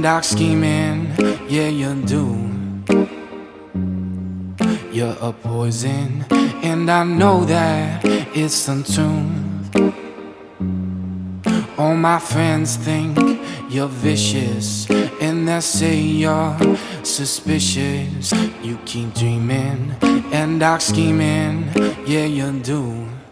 dark scheming, yeah you do. You're a poison, and I know that it's untuned. All my friends think you're vicious, and they say you're suspicious. You keep dreaming and dark scheming, yeah you do.